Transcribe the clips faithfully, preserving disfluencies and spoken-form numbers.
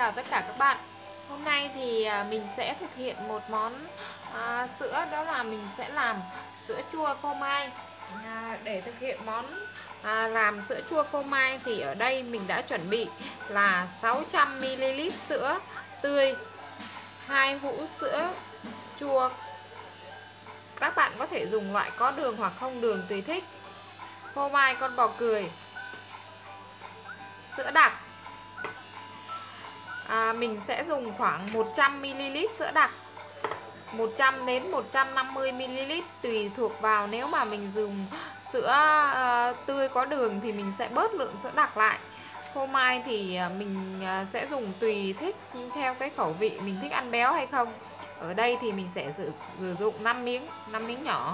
chào tất cả các bạn. Hôm nay thì à, mình sẽ thực hiện một món à, sữa, đó là mình sẽ làm sữa chua phô mai. À, để thực hiện món à, làm sữa chua phô mai thì ở đây mình đã chuẩn bị là sáu trăm mi li lít sữa tươi, hai hũ sữa chua. Các bạn có thể dùng loại có đường hoặc không đường tùy thích. Phô mai con bò cười, sữa đặc. À, mình sẽ dùng khoảng một trăm mi li lít sữa đặc, một trăm đến một trăm năm mươi mi li lít tùy thuộc vào. Nếu mà mình dùng sữa uh, tươi có đường thì mình sẽ bớt lượng sữa đặc lại. Phô mai thì mình sẽ dùng tùy thích theo cái khẩu vị mình thích ăn béo hay không. Ở đây thì mình sẽ sử, sử dụng năm miếng, năm miếng nhỏ.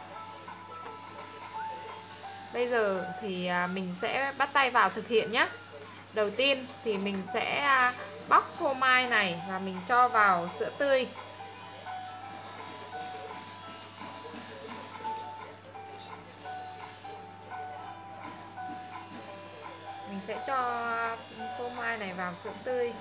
Bây giờ thì mình sẽ bắt tay vào thực hiện nhé. Đầu tiên thì mình sẽ bóc phô mai này và mình cho vào sữa tươi. Mình sẽ cho phô mai này vào sữa tươi.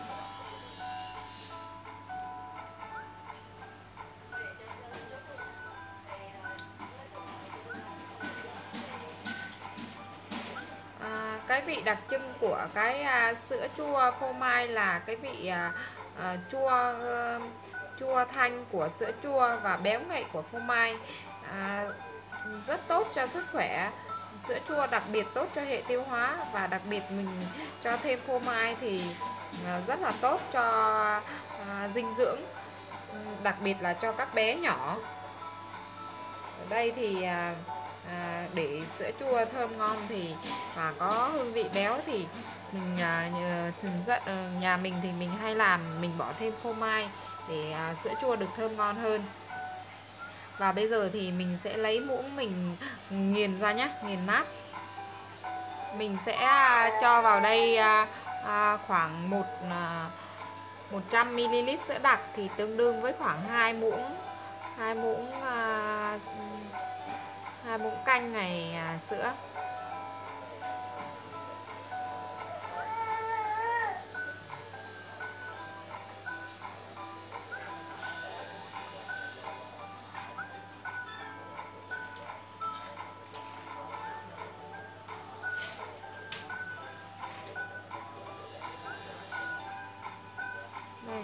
À, cái vị đặc trưng của cái à, sữa chua phô mai là cái vị à, à, chua à, chua thanh của sữa chua và béo ngậy của phô mai, à, rất tốt cho sức khỏe. Sữa chua đặc biệt tốt cho hệ tiêu hóa, và đặc biệt mình cho thêm phô mai thì à, rất là tốt cho à, dinh dưỡng, đặc biệt là cho các bé nhỏ. Ở đây thì à, à, để sữa chua thơm ngon thì và có hương vị béo thì mình à, thường rất nhà mình thì mình hay làm mình bỏ thêm phô mai để à, sữa chua được thơm ngon hơn. Và bây giờ thì mình sẽ lấy muỗng mình nghiền ra nhé, nghiền nát. Mình sẽ cho vào đây à, à, khoảng một à, một trăm mi li lít sữa đặc thì tương đương với khoảng hai muỗng hai muỗng à, hai muỗng canh này à, sữa. Đây.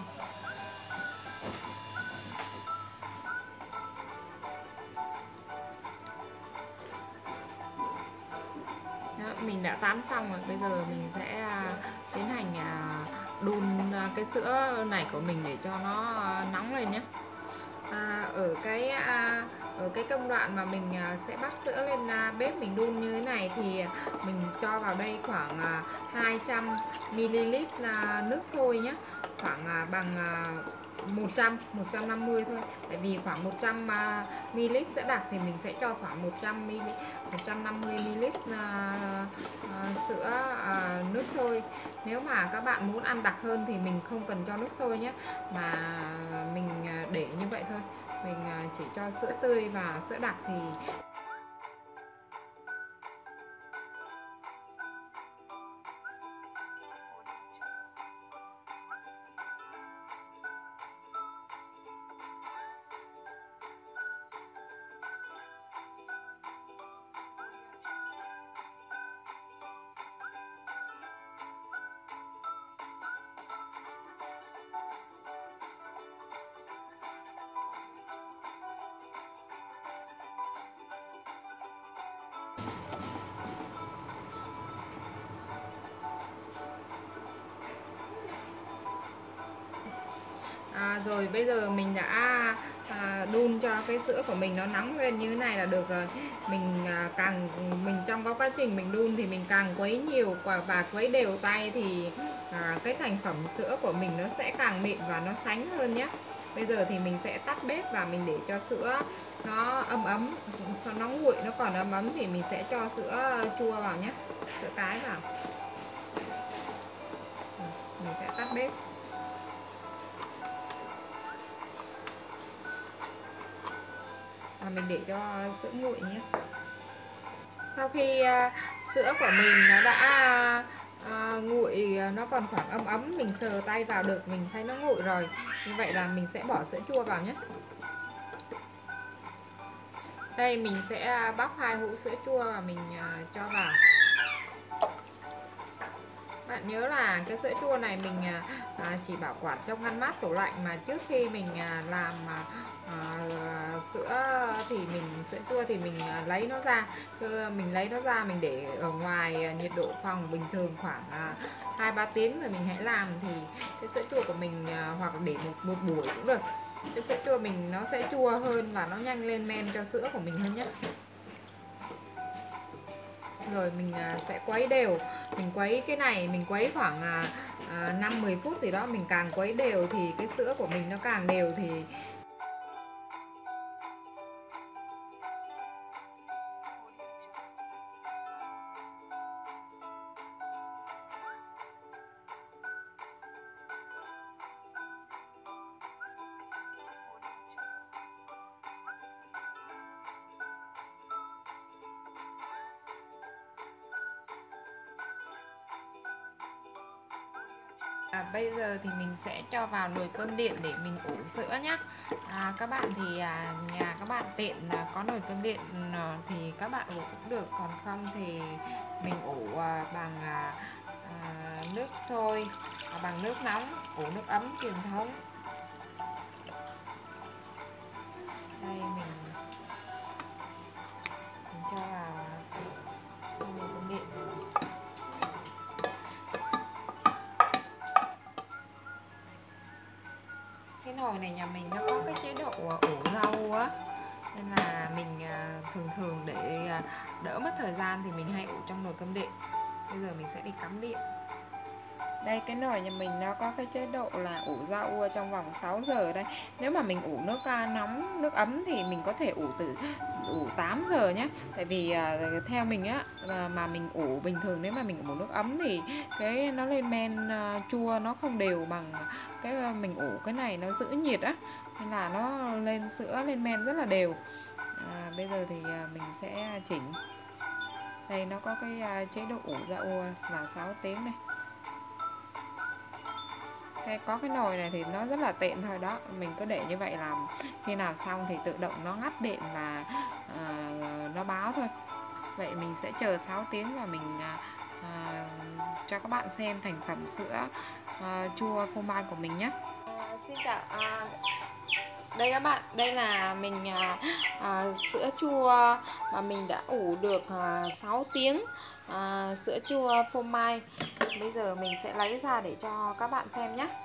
Đó, mình đã tán xong rồi. Bây giờ mình sẽ à, tiến hành à, đun à, cái sữa này của mình để cho nó à, nóng lên nhé. À, ở cái à, ở cái công đoạn mà mình à, sẽ bắt sữa lên à, bếp mình đun như thế này thì mình cho vào đây khoảng à, hai trăm mi li lít là nước sôi nhé, khoảng à, bằng à, một trăm một trăm năm mươi thôi. Tại vì khoảng một trăm mi li lít sữa đặc thì mình sẽ cho khoảng một trăm mi li lít một trăm năm mươi mi li lít à, à, sữa à, nước sôi. Nếu mà các bạn muốn ăn đặc hơn thì mình không cần cho nước sôi nhé, mà mình để như vậy thôi. Mình chỉ cho sữa tươi và sữa đặc thì À, rồi bây giờ mình đã à, đun cho cái sữa của mình nó nóng lên như thế này là được rồi. Mình à, càng mình trong cái quá trình mình đun thì mình càng quấy nhiều và quấy đều tay thì à, cái thành phẩm sữa của mình nó sẽ càng mịn và nó sánh hơn nhé. Bây giờ thì mình sẽ tắt bếp và mình để cho sữa nó ấm ấm, nó nguội, nó còn ấm ấm thì mình sẽ cho sữa chua vào nhé, sữa tái vào. Mình sẽ tắt bếp. À, mình để cho sữa nguội nhé. Sau khi uh, sữa của mình nó đã à, nguội nó còn khoảng ấm ấm, mình sờ tay vào được mình thấy nó nguội rồi. Như vậy là mình sẽ bỏ sữa chua vào nhé. Đây mình sẽ bóc hai hũ sữa chua và mình à, cho vào. Bạn nhớ là cái sữa chua này mình à, chỉ bảo quản trong ngăn mát tủ lạnh, mà trước khi mình à, làm à, à, sữa thì mình sữa chua thì mình à, lấy nó ra, mình lấy nó ra mình để ở ngoài à, nhiệt độ phòng bình thường khoảng à, hai ba tiếng rồi mình hãy làm, thì cái sữa chua của mình à, hoặc để một một buổi cũng được. Cái sữa chua mình nó sẽ chua hơn và nó nhanh lên men cho sữa của mình hơn nhé. Rồi mình sẽ quấy đều, mình quấy cái này mình quấy khoảng năm mười phút gì đó, mình càng quấy đều thì cái sữa của mình nó càng đều thì À, bây giờ thì mình sẽ cho vào nồi cơm điện để mình ủ sữa nhé. À, các bạn thì à, nhà các bạn tiện là có nồi cơm điện à, thì các bạn ủ cũng được, còn không thì mình ủ à, bằng à, à, nước sôi, à, bằng nước nóng, ủ nước ấm truyền thống. Đây mình, mình cho vào trong nồi cơm điện. Cái nồi này nhà mình nó có cái chế độ ủ rau á, nên là mình thường thường để đỡ mất thời gian thì mình hay ủ trong nồi cơm điện. Bây giờ mình sẽ đi cắm điện. Đây cái nồi nhà mình nó có cái chế độ là ủ rau trong vòng sáu giờ đây. Nếu mà mình ủ nước nóng, nước ấm thì mình có thể ủ từ ủ tám giờ nhé. Tại vì theo mình á mà mình ủ bình thường, nếu mà mình ủ nước ấm thì cái nó lên men chua nó không đều bằng cái mình ủ cái này nó giữ nhiệt á, nên là nó lên sữa lên men rất là đều. À, bây giờ thì mình sẽ chỉnh. Đây nó có cái chế độ ủ rau là sáu tiếng này. Cái, có cái nồi này thì nó rất là tiện thôi đó, mình cứ để như vậy, làm khi nào xong thì tự động nó ngắt điện và à, nó báo thôi. Vậy mình sẽ chờ sáu tiếng và mình à, à, cho các bạn xem thành phẩm sữa à, chua phô mai của mình nhé. À, xin chào, à, đây các bạn, đây là mình à, à, sữa chua mà mình đã ủ được à, sáu tiếng, à, sữa chua phô mai. Bây giờ mình sẽ lấy ra để cho các bạn xem nhé.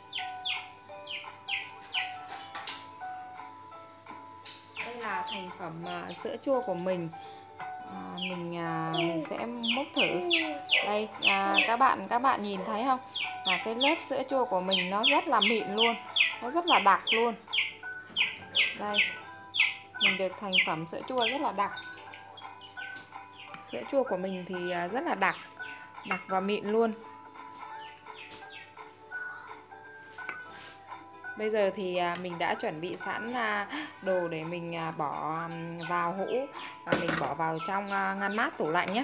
Đây là thành phẩm à, sữa chua của mình. À, mình à, mình sẽ múc thử. Đây à, các bạn các bạn nhìn thấy không? Là cái lớp sữa chua của mình nó rất là mịn luôn, nó rất là đặc luôn. Đây, mình được thành phẩm sữa chua rất là đặc. Sữa chua của mình thì à, rất là đặc, đặc và mịn luôn. Bây giờ thì mình đã chuẩn bị sẵn đồ để mình bỏ vào hũ và mình bỏ vào trong ngăn mát tủ lạnh nhé.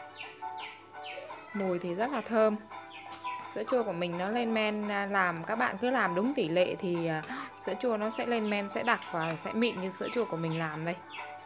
Mùi thì rất là thơm. Sữa chua của mình nó lên men, làm các bạn cứ làm đúng tỷ lệ thì sữa chua nó sẽ lên men, sẽ đặc và sẽ mịn như sữa chua của mình làm đây.